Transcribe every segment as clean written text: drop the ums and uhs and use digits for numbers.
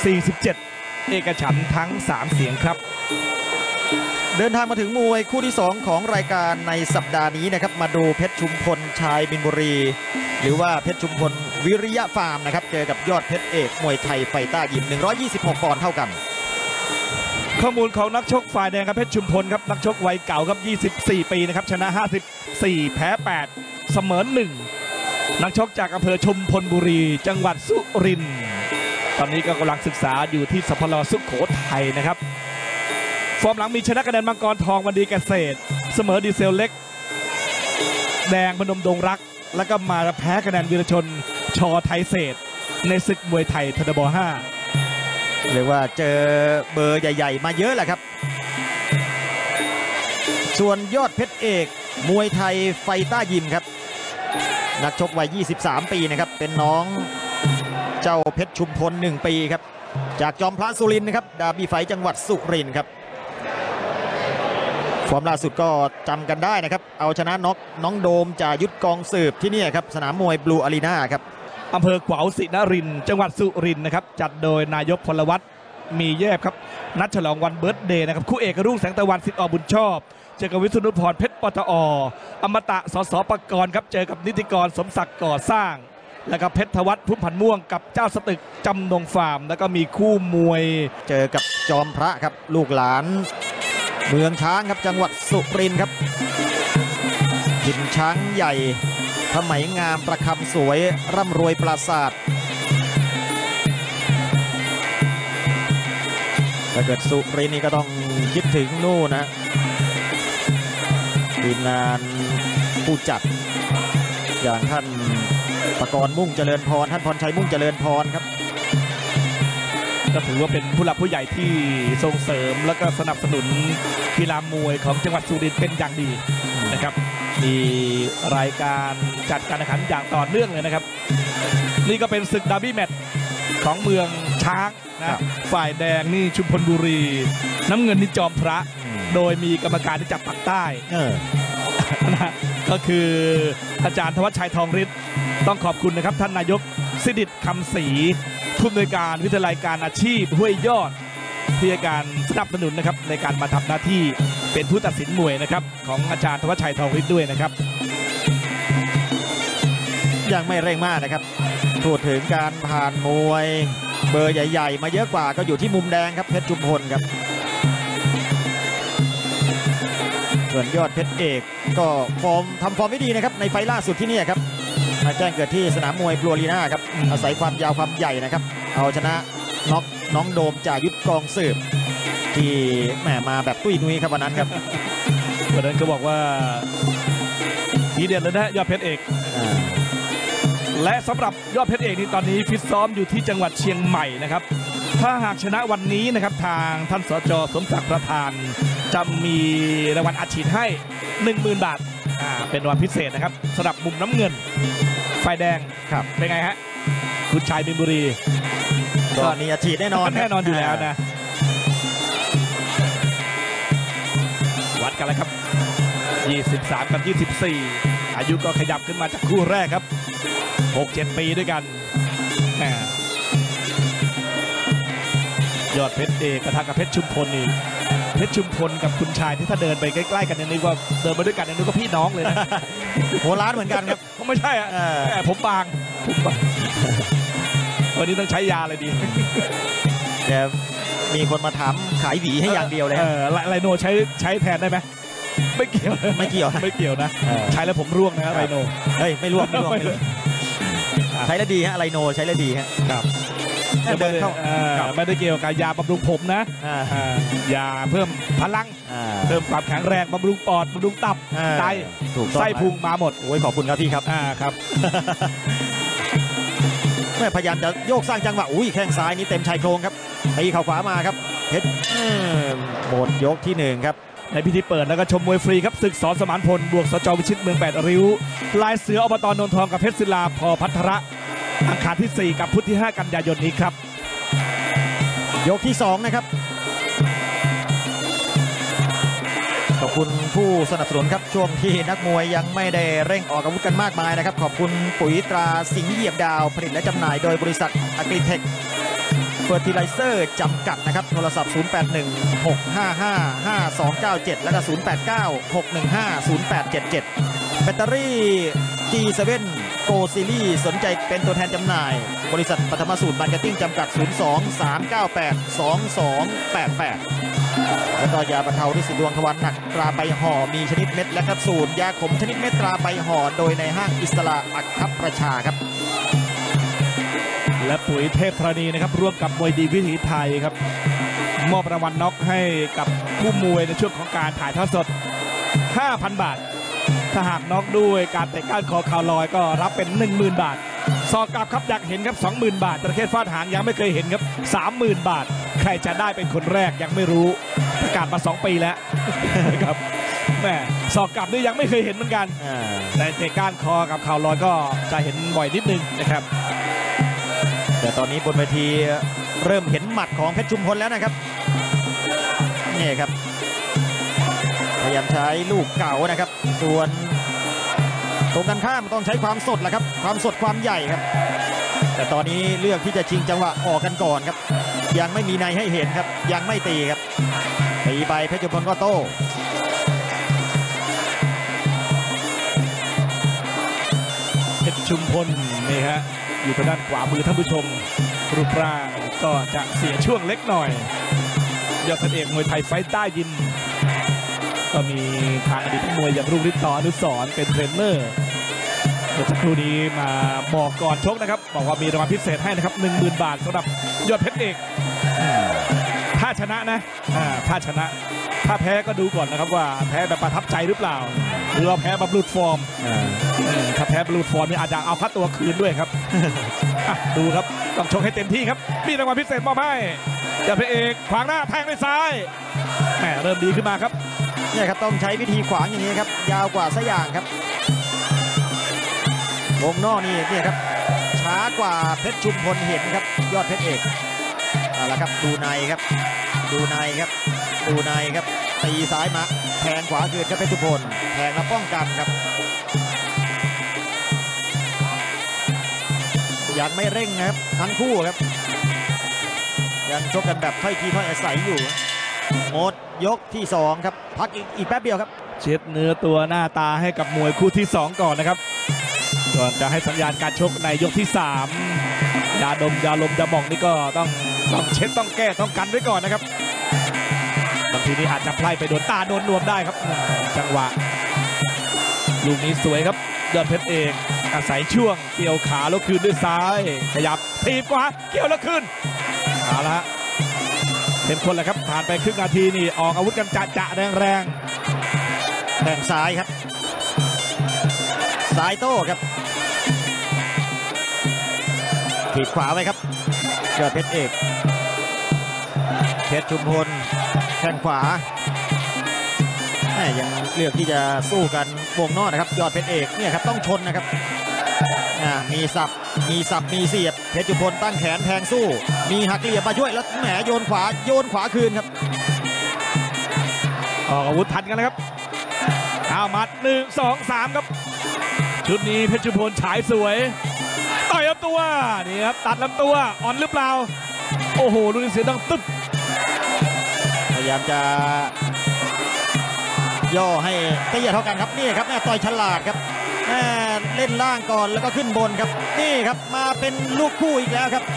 47 เอกฉันท์ทั้ง3เสียงครับเดินทางมาถึงมวยคู่ที่2ของรายการในสัปดาห์นี้นะครับมาดูเพชรชุมพลชายบินบุรีหรือว่าเพชรชุมพลวิริยะฟาร์มนะครับเจอกับยอดเพชรเอกมวยไทยไฟต้ายิม126 ปอนด์เท่ากันข้อมูลของนักชกฝ่ายแดงครับเพชรชุมพลครับนักชกวัยเก่าครับ24 ปีนะครับชนะ54แพ้8เสมอ1นักชกจากอำเภอชุมพลบุรีจังหวัดสุรินทร์ตอนนี้ก็กำลังศึกษาอยู่ที่สพลสุโขทัยนะครับฟอร์มหลังมีชนะคะแนนมังกรทองวันดีเกษตรเสมอดีเซลเล็กแดงพนมดงรักแล้วก็มาแพ้คะแนนวีรชนชอไทยเศษในศึกมวยไทยทบ5 เรียกว่าเจอเบอร์ใหญ่ๆมาเยอะแหละครับส่วนยอดเพชรเอกมวยไทยไฟต้ายิมครับนักชกวัย23 ปีนะครับเป็นน้องเจ้าเพชรชุมพล1 ปีครับจากจอมพระสุรินทร์นะครับดาร์บี้ไฟจังหวัดสุรินทร์ครับฟอร์มล่าสุดก็จำกันได้นะครับเอาชนะน็อกน้องโดมจ่ายุทธกองสืบที่นี่ครับสนามมวยบลูอารีนาครับอำเภอขวาวศรีนรินทร์จังหวัดสุรินทร์นะครับจัดโดยนายกพลวัตมีแยบครับนัดฉลองวันเบิร์ธเดย์นะครับคู่เอกรุ่งแสงตะวันสิทธิ์อบุญชอบเจอกับวิษณุพรเพชรปตอ.อมตะสสปกรณ์ครับเจอกับนิติกรสมศักดิ์ก่อสร้างแล้วก็เพชรธวัฒน์พุ่มพันม่วงกับเจ้าสตึกจำนงฟาร์มแล้วก็มีคู่มวยเจอกับจอมพระครับลูกหลานเมืองช้างครับจังหวัดสุรินทร์ครับหินช้างใหญ่ผ้าไหมงามประคำสวยร่ำรวยปราสาทถ้าเกิดสุรินทร์นี่ก็ต้องคิดถึงนู่นนะทีมงานผู้จัดอย่างท่านประกรณ์มุ่งเจริญพรท่านพรชัยมุ่งเจริญพรครับก็ถือว่าเป็นผู้หลักผู้ใหญ่ที่ส่งเสริมและก็สนับสนุนกีฬามวยของจังหวัดสุรินทร์เป็นอย่างดีนะครับมีรายการจัดการแข่งขันอย่างต่อเนื่องเลยนะครับนี่ก็เป็นศึกดาร์บี้แมตช์ของเมืองช้างนะฝ่ายแดงนี่ชุมพลบุรีน้ำเงินนี่จอมพระโดยมีกรรมการที่จากภาคใต้นะก็คืออาจารย์ธวัชชัยทองฤทธิ์ต้องขอบคุณนะครับท่านนายกสิริคำศรีผู้อำนวยการวิทยาลัยการอาชีพห้วยยอดที่ให้การสนับสนุนนะครับในการมาทำหน้าที่เป็นผู้ตัดสินมวยนะครับของอาจารย์ธวัชชัยทองฤทธิ์ด้วยนะครับยังไม่เร่งมากนะครับพูดถึงการผ่านมวยเบอร์ใหญ่ๆมาเยอะกว่าก็อยู่ที่มุมแดงครับเพชรชุมพลครับส่วนยอดเพชรเอกก็ทำฟอร์มไม่ดีนะครับในไฟล่าสุดที่นี่ครับมาแจ้งเกิดที่สนามมวยบลูอารีนาครับอาศัยความยาวความใหญ่นะครับเอาชนะน็อกน้องโดมจ่ายุทธกองสืบที่แหมมาแบบตุ้ยนุ้ยครับวันนั้นครับวันนั้นก็บอกว่าทีเด็ดเลยนะยอดเพชรเอกและสำหรับยอดเพชรเอกนี่ตอนนี้ฟิตซ้อมอยู่ที่จังหวัดเชียงใหม่นะครับถ้าหากชนะวันนี้นะครับทางท่านสจ.สมศักดิ์ประธานจะมีรางวัลอัดฉีดให้ 10,000 บาทเป็นรางวัลพิเศษนะครับสำหรับมุมน้ำเงินฝ่ายแดงครับเป็นไงฮะคุณชายบินบุรีก็มีอัดฉีดแน่นอนอยู่แล้วนะวัดกันแล้วครับ23กับ24อายุก็ขยับขึ้นมาจากคู่แรกครับ 6-7 ปีด้วยกันยอดเพชรเอกกระทะกับเพชรชุมพลนี่เพชรชุมพลกับคุณชายที่ถ้าเดินไปใกล้ๆกันนี่ก็เดินมาด้วยกันนี่ก็พี่น้องเลยนะโหร้านเหมือนกันครับไม่ใช่อ่ะผมบางวันนี้ต้องใช้ยาเลยดีแต่มีคนมาถามขายหวีให้อย่างเดียวเลยไลโนใช้แทนได้ไหมไม่เกี่ยวนะใช้แล้วผมร่วงนะไลโนเฮ้ยไม่ร่วงใช้แล้วดีฮะไลโนใช้แล้วดีฮะครับเดินเข้าไม่ได้เกี่ยวกับยาบำรุงผมนะยาเพิ่มพลังเพิ่มความแข็งแรงบำรุงปอดบำรุงตับไตไส้พุงมาหมดโอ้ยขอบคุณครับพี่ครับครับแม่พยายามจะโยกสร้างจังหวะอุ้ยแข้งซ้ายนี้เต็มชายโครงครับตีเข่าขวามาครับเพชรหมดยกที่1ครับในพิธีเปิดแล้วก็ชมมวยฟรีครับศึกสอนสมานพลบวกสจ.วิชิตเมือง8ริ้วลายเสืออบต.นนทองกับเพชรศิลาพอพัทระอังคารที่4กับพุธที่5กันยายนนี้ครับยกที่2นะครับขอบคุณผู้สนับสนุนครับช่วงที่นักมวยยังไม่ได้เร่งออกอาวุธกันมากมายนะครับขอบคุณปุ๋ยตราสิงห์เหยียบดาวผลิตและจำหน่ายโดยบริษัทอ Agritech เฟอร์ติไลเซอร์จำกัดนะครับโทรศัพท์ 0816555297 แล้วก็ 0896150877 แบตเตอรี่ G7 Go Series สนใจเป็นตัวแทนจำหน่ายบริษัทปฐมสูตรมาร์เก็ตติ้งจำกัด 02-398-2288 แล้วก็ยาบรรเทาฤทธิ์ดวงทวารหนักตราใบห่อมีชนิดเม็ดและแคปซูลยาขมชนิดเม็ดตราใบห่อโดยในห้างอิสระอัครประชาครับและปุ๋ยเทพธรณีนะครับร่วมกับมวยดีวิถีไทยครับมอบรางวัลน็อกให้กับผู้มวยในช่วงของการถ่ายทอดสด 5,000 บาทถ้าหากน็อกด้วยการเตะก้านคอข่าวลอยก็รับเป็น 10,000 บาทซอกกลับครับอยากเห็นครับ 20,000 บาทประเทศฟาดหางยังไม่เคยเห็นครับ 30,000 บาทใครจะได้เป็นคนแรกยังไม่รู้ประกาศมา2 ปีแล้วครับแม่ซอกกลับนี่ยังไม่เคยเห็นเหมือนกันแต่เตะก้านคอกับข่าวลอยก็จะเห็นบ่อยนิดนึงนะครับแต่ตอนนี้บนเวทีเริ่มเห็นหมัดของเพชรชุมพลแล้วนะครับนี่ครับพยายามใช้ลูกเก่านะครับส่วนตรงกันข้ามต้องใช้ความสดแหละครับความสดความใหญ่ครับแต่ตอนนี้เลือกที่จะชิงจังหวะออกกันก่อนครับยังไม่มีในให้เห็นครับยังไม่ตีครับตีไปเพชรชุมพลก็โต้เพชรชุมพลนี่ฮะอยู่ทางด้านขวามือท่านผู้ชมรูปร่างก็จะเสียช่วงเล็กหน่อยยอดพระเอกมวยไทยไฟใต้ยิมก็มีทางอดีตมวยอย่างรุ่งฤทธิ์ ต่ออนุสรณ์เป็นเทรนเนอร์เมื่อสักครู่นี้มาบอกก่อนชกนะครับบอกว่ามีรางวัลพิเศษให้นะครับ 10,000 บาทสำหรับยอดเพชรเอกถ้าชนะนะถ้าชนะถ้าแพ้ก็ดูก่อนนะครับว่าแพ้แบบประทับใจหรือเปล่าหรือว่าแพ้แบบหลุดฟอร์มถ้าแพ้แบบหลุดฟอร์มนี่อาจจะเอาค่าตัวคืนด้วยครับดูครับต้องชกให้เต็มที่ครับมีรางวัลพิเศษมอบให้ยอดเพชรเอกขวางหน้าแทงด้วยซ้ายแหมเริ่มดีขึ้นมาครับเนี่ยครับต้องใช้วิธีขวางอย่างนี้ครับยาวกว่าซะอย่างครับวงนอกนี่เนี่ยครับช้ากว่าเพชรชุมพลเห็นครับยอดเพชรเอกเอาละครับดูในครับดูในครับดูในครับตีซ้ายมาแทงขวาเกิดครับเพชรชุมพลแทงแล้วป้องกันครับยังไม่เร่งนะครับทั้งคู่ครับยังชกกันแบบถ้อยทีถ้อยอาศัยอยู่หมดยกที่2ครับพักอีกแป๊บเดียวครับเช็ดเนื้อตัวหน้าตาให้กับมวยคู่ที่2ก่อนนะครับก่อนจะให้สัญญาณการชกในยกที่3ยาดมยาลมยาหม่องนี่ก็ต้องเช็ดต้องแก้ต้องกันไว้ก่อนนะครับบางทีนี้อาจจะไพล่ไปโดนตาโดนนวมได้ครับจังหวะลูกนี้สวยครับยอดเพชรเอกอาศัยช่วงเกี่ยวขาแล้วคืนด้วยซ้ายขยับถีบขวาเกี่ยวแล้วคืนเอาละฮะเข้มข้นเลยครับผ่านไปครึ่งนาทีนี่ออกอาวุธกันจะแรงแข่งซ้ายครับซ้ายโต้ครับถีบขวาไว้ครับยอดเพชรเอกเพชรชุมพลแข้งขวายังเลือกที่จะสู้กันวงนอกนะครับยอดเพชรเอกเนี่ยครับต้องชนนะครับมีสับมีเสียบเพชรชุมพลตั้งแขนแทงสู้มีหักเหลี่ยมมาช่วยแล้วแหมโยนขวาคืนครับออกอาวุธทันกันนะครับเอามัด1 2 3ครับชุดนี้เพชรชุมพลฉายสวยต่อยลำตัวนี่ครับตัดลำตัวอ่อนหรือเปล่าโอ้โหลูกนี้เสียงดังตึ๊บพยายามจะย่อให้เตี้ยเท่ากันครับนี่ครับต่อยฉลาดครับเล่นล่างก่อนแล้วก็ขึ้นบนครับนี่ครับมาเป็นลูกคู่อีกแล้วครับ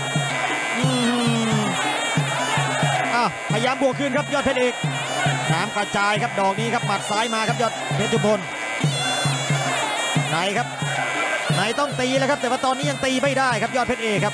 พยายามบวกคืนครับยอดเพชรเอกน้ำกระจายครับดอกนี้ครับหมัดซ้ายมาครับยอดเพชรชุมพลไหนครับไหนต้องตีแล้วครับแต่ว่าตอนนี้ยังตีไม่ได้ครับยอดเพชรเอกครับ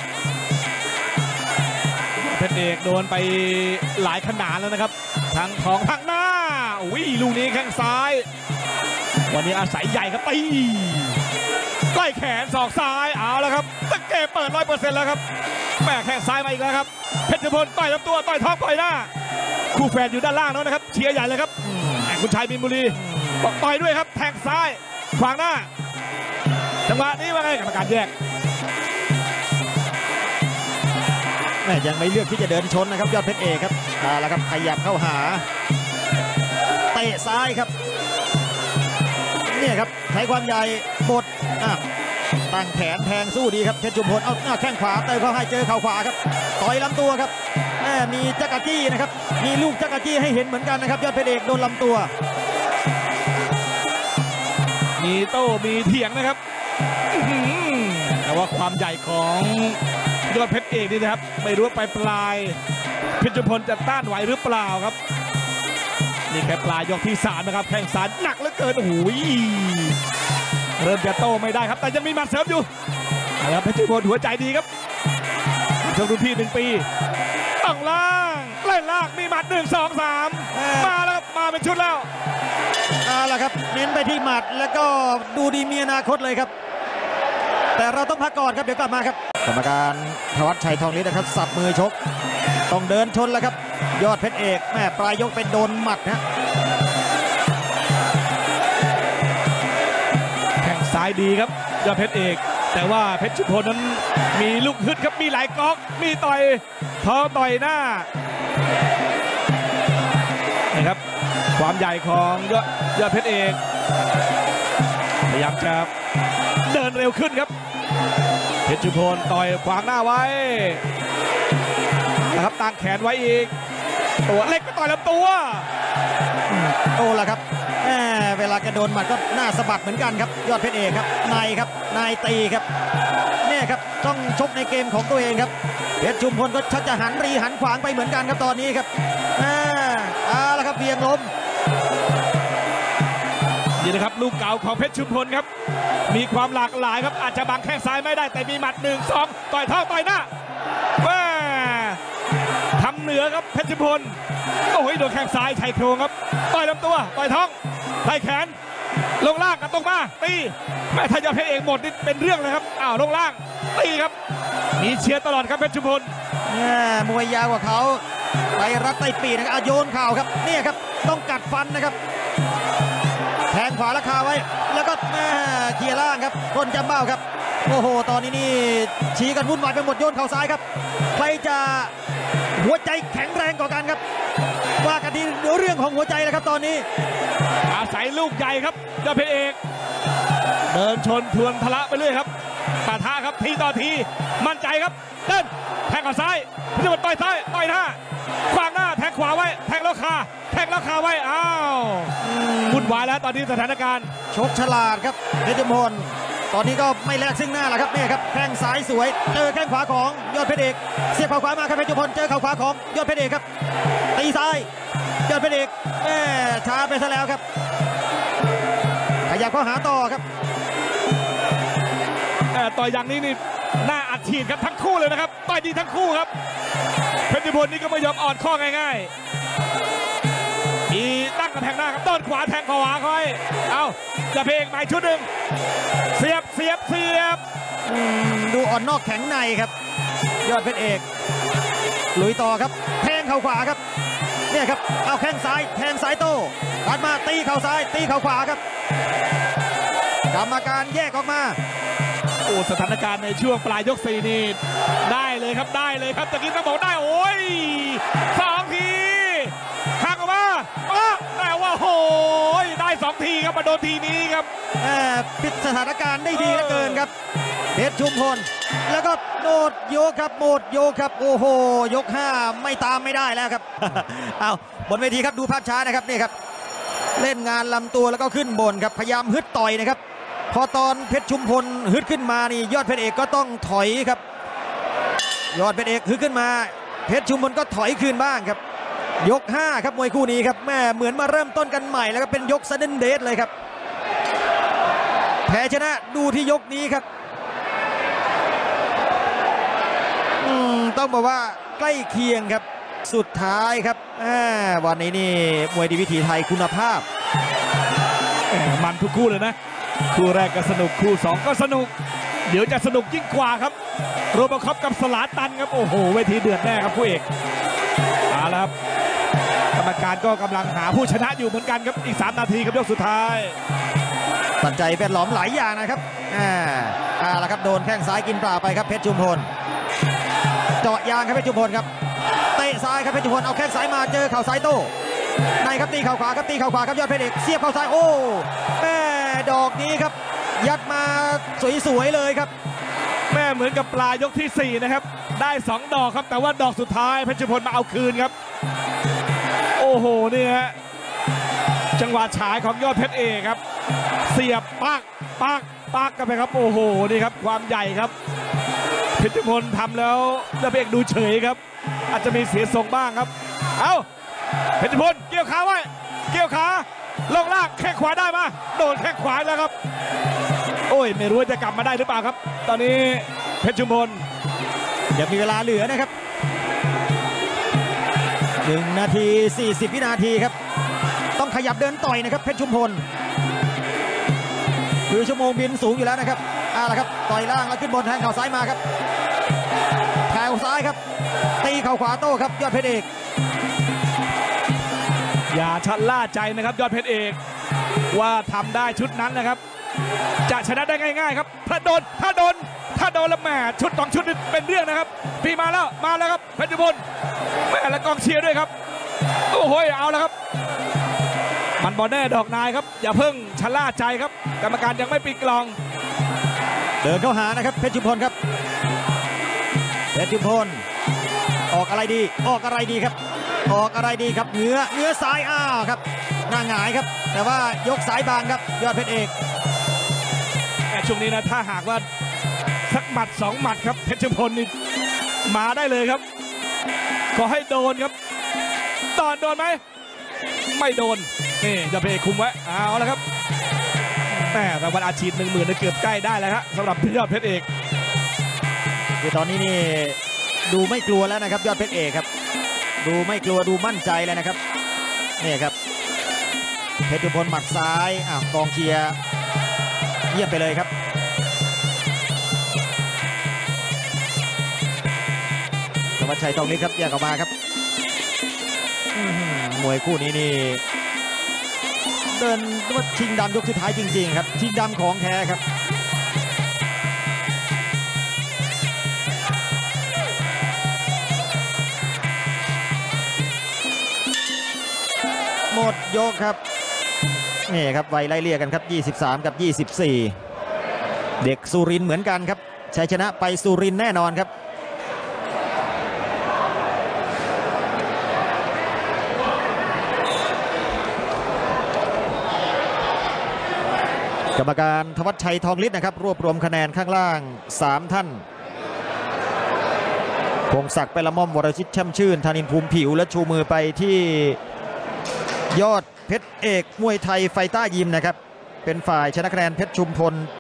เพชรเอกโดนไปหลายขนาดแล้วนะครับทั้งท้องทั้งหน้าวิ่งลูกนี้แข้งซ้ายวันนี้อาศัยใหญ่ครับตีใกล้แขนศอกซ้ายเอาแล้วครับตะเก็บเปิด 100% แล้วครับแม่แข้งซ้ายมาอีกแล้วครับเพชรชุมพลต่อยลำตัวต่อยท้องต่อยหน้าคู่แฟนอยู่ด้านล่างแล้วนะครับเชียร์ใหญ่เลยครับคุณชัยบินบุรีบอกต่อยด้วยครับแทงซ้ายขวางหน้าจังหวะนี้ว่าไงกรรมการแยกยังไม่เลือกที่จะเดินชนนะครับยอดเพชรเอกครับแล้วครับขยับเข้าหาเตะซ้ายครับเนี่ยครับใช้ความใหญ่บดตั้งแขนแทงสู้ดีครับเพชรชุมพลเอาหน้าแข้งขวาเติมเข้าให้เจอเข่าขวาครับต่อยลำตัวครับมีจักรจี้นะครับมีลูกจักรจี้ให้เห็นเหมือนกันนะครับยอดเพชรเอกโดนลำตัวมีโต้มีเถียงนะครับแต่ว่าความใหญ่ของยอดเพชรเอกนี่นะครับไม่รู้ว่าปลายเพชรชุมพลจะต้านไหวหรือเปล่าครับนี่แค่ปลายยกที่3นะครับแข้งซ้ายหนักเหลือเกินโอ้โหเริ่มจะโต้ไม่ได้ครับแต่ยังมีหมัดเสริมอยู่แล้วเพชรชุมพลหัวใจดีครับชมรุ่นพี่1 ปีต้องล่างเล่นล่างมีหมัด1 2 3มาแล้วมาเป็นชุดแล้วเอาละครับเน้นไปที่หมัดแล้วก็ดูดีมีอนาคตเลยครับแต่เราต้องพักก่อนครับเดี๋ยวกลับมาครับกรรมการธวัชชัยทองฤทธิ์นะครับสับมือชกต้องเดินชนแล้วครับยอดเพชรเอกแม่ปลายยกเป็นโดนหมัดนะแข้งซ้ายดีครับยอดเพชรเอกแต่ว่าเพชรชุมพลนั้นมีลูกฮึดครับมีหลายก๊อกมีต่อยท้อต่อยหน้านะครับความใหญ่ของยอดเพชรเอกพยายามจะเดินเร็วขึ้นครับเพชรชุมพลต่อยขวางหน้าไว้นะครับตั้งแขนไว้อีกตัวเล็กก็ต่อยลำตัวโตแล้วครับเวลาแกโดนหมัดก็หน้าสะบัดเหมือนกันครับยอดเพชรเอกครับนายครับนายตีครับเนี่ยครับต้องชกในเกมของตัวเองครับเพชรชุมพลก็ชักจะหันรีหันขวางไปเหมือนกันครับตอนนี้ครับแล้วครับเบียงล้มนี่นะครับลูกเก่าของเพชรชุมพลครับมีความหลากหลายครับอาจจะบังแข้งซ้ายไม่ได้แต่มีหมัด1 2ต่อยท้องต่อยหน้าทำเหนือครับเพชรชุมพลโอ้ยโดนแข้งซ้ายชายโครงครับต่อยลำตัวต่อยท้องไล่แขนลงล่างกับตรงมาตีแม่ถ้ายอดเพชรเอกหมดนี่เป็นเรื่องเลยครับลงล่างตีครับมีเชียร์ตลอดครับเพชรชุมพลมวยยาวกว่าเขาไปรัดไต่ปีนะครับโยนข่าวครับเนี่ยครับต้องกัดฟันนะครับแทงขวาราคาไว้แล้วก็เคลียร์ล่างครับคนจำเบ้าครับโอ้โหตอนนี้นี่ชี้กันวุ่นวายไปหมดโยนเข่าซ้ายครับใครจะหัวใจแข็งแรงกว่ากันครับว่ากันที่เรื่องของหัวใจแล้วครับตอนนี้อาศัยลูกใหญ่ครับยอดเพชรเอกเดินชนทวนทะละไปเรื่อยครับปะทะครับทีต่อทีมั่นใจครับเดินแทงเข้าซ้ายพิจิตรต่อยซ้ายต่อยหน้าขวางหน้าแทงขวาไว้แทงแล้วคาแทงแล้วคาไว้วุ่นวายแล้วตอนนี้สถานการณ์ชกฉลาดครับเพชรชุมพลตอนนี้ก็ไม่แลกซึ่งหน้าแหละครับเนี่ยครับแข้งซ้ายสวยเจอแข้งขวาของยอดเพชรเอกเสียบเข่าขวามาครับเพชรชุมพลเจอเข่าขวาของยอดเพชรเอกครับตีซ้ายยอดเพชรเอกช้าไปซะแล้วครับขยับเข้าหาต่อครับต่อยอย่างนี้นี่หน้าอัดฉีดครับทั้งคู่เลยนะครับต่อยดีทั้งคู่ครับเพชรชุมพลนี่ก็ไม่ยอมอ่อนข้อง่ายๆมีตั้งกระแทงหน้าครับต้นขวาแทงขวาคอยจะเพลงใหม่ชุดหนึ่งเสียบดูอ่อนนอกแข็งในครับยอดเพชรเอกลุยต่อครับแทงเข่าขวาครับเนี่ยครับเอาแข้งซ้ายแทงซ้ายโต้ถัดมาตีเข่าซ้ายตีเข่าขวาครับกรรมการแยกออกมาสถานการณ์ในช่วงปลายยก4นี่ได้เลยครับตะกี้ต้องบอกได้โอ้ย2 ทีหักออกมาแต่ว่าโหยได้2 ทีครับมาโดนทีนี้ครับปิดสถานการณ์ได้ดีเหลือเกินครับเพชรชุมพลแล้วก็โดดโยกครับโหมดโยกครับโอ้โหยก5ไม่ตามไม่ได้แล้วครับบนเวทีครับดูภาพช้านะครับนี่ครับเล่นงานลำตัวแล้วก็ขึ้นบนครับพยายามฮึดต่อยนะครับพอตอนเพชรชุมพลฮึดขึ้นมานี่ยอดเพชรเอกก็ต้องถอยครับยอดเพชรเอกฮึดขึ้นมาเพชรชุมพลก็ถอยคืนบ้างครับยก5ครับมวยคู่นี้ครับแม่เหมือนมาเริ่มต้นกันใหม่แล้วก็เป็นยกซัดเดนเดทเลยครับแพ้ชนะดูที่ยกนี้ครับต้องบอกว่าใกล้เคียงครับสุดท้ายครับวันนี้นี่มวยดีวิถีไทยคุณภาพมันทุกคู่เลยนะคู่แรกก็สนุกคู่2ก็สนุกเดี๋ยวจะสนุกยิ่งกว่าครับโรบคอปกับสลาตันครับโอ้โหเวทีเดือดแน่ครับคู่เอกแล้วครับกรรมการก็กำลังหาผู้ชนะอยู่เหมือนกันครับอีก3 นาทีครับยกสุดท้ายปัจจัยแวดล้อมหลายอย่างนะครับแล้วครับโดนแข้งซ้ายกินเปล่าไปครับเพชรชุมพลเจาะยางครับเพชรชุมพลครับเตะซ้ายครับเพชรชุมพลเอาแข้งซ้ายมาเจอเข่าซ้ายโต้ในครับตีเข่าขวาครับตีเข่าขวาครับยอดเพชรเอกเสียบเข่าซ้ายโอ้ดอกนี้ครับยัดมาสวยๆเลยครับแม่เหมือนกับปลายกที่ 4 นะครับ ได้ 2 ดอกครับแต่ว่าดอกสุดท้ายเพชรชุมพลมาเอาคืนครับโอ้โหนี่ฮะจังหวะฉายของยอดเพชรเอกครับเสียบปักกันไปครับโอ้โหนี่ครับความใหญ่ครับเพชรชุมพลทำแล้วยอดเพชรเอกดูเฉยครับอาจจะมีเสียทรงบ้างครับเอ้าเพชรชุมพลเกี่ยวขาไว้เกี่ยวขาลงล่างแข้งขวาได้มาโดนแข้งขวาแล้วครับโอ้ยไม่รู้ว่าจะกลับมาได้หรือเปล่าครับตอนนี้เพชรชุมพลยังมีเวลาเหลือนะครับ1 นาที 40 วินาทีครับต้องขยับเดินต่อยนะครับเพชรชุมพลคือชั่วโมงบินสูงอยู่แล้วนะครับละครับต่อยล่างแล้วขึ้นบนแทงเข่าซ้ายมาครับแทงซ้ายครับตีเข่าขวาโต้ครับยอดเพชรเอกอย่าชันล่าใจนะครับยอดเพชรเอกว่าทำได้ชุดนั้นนะครับจะชนะได้ง่ายๆครับถ้าโดนแล้วแหมชุด2 ชุดเป็นเรื่องนะครับพี่มาแล้วครับเพชรชุมพลแหมและกองเชียร์ด้วยครับโอ้โหเอาแล้วครับมันบอลแน่ดอกนายครับอย่าเพิ่งชะล่าใจครับกรรมการยังไม่ปิดกลองเดินเข้าหานะครับเพชรชุมพลครับเพชรชุมพลออกอะไรดีครับออกอะไรดีครับเนื้อซ้ายครับหน้าหงายครับแต่ว่ายกสายบางครับยอดเพชรเอกช่วงนี้นะถ้าหากว่าสักหมัด2 หมัดครับเพชรชุมพลนี่มาได้เลยครับขอให้โดนครับโดนไหมไม่โดนนี่ยอดเพชรเอกคุมไว้เอาแล้วครับแต่รางวัลอาชีพ10,000เกือบใกล้ได้แล้วครับสำหรับยอดเพชรเอกคือตอนนี้นี่ดูไม่กลัวแล้วนะครับยอดเพชรเอกครับดูไม่กลัวดูมั่นใจเลยนะครับนี่ครับเพชรชุมพลหมัดซ้ายกองเชียร์เยี่ยมไปเลยครับธวัชชัยทองฤทธิ์ครับแยกออกมาครับมวยคู่นี้นี่เดินว่าชิงดำยกสุดท้ายจริงๆครับชิงดำของแท้ครับหมดยกครับนี่ครับไวไล่เลี่ยกันครับ23 กับ 24เด็กสุรินทร์เหมือนกันครับชัยชนะไปสุรินทร์แน่นอนครับกรรมการธวัชชัยทองฤทธิ์นะครับรวบรวมคะแนนข้างล่าง3 ท่านพงศักดิ์ ไปละม่อม วรชิต ช่ำชื่น ธนินทร์ ภูมิผิวและชูมือไปที่ยอดเพชรเอกมวยไทยไฟต้ายิมนะครับเป็นฝ่ายชนะคะแนนเพชรชุมพล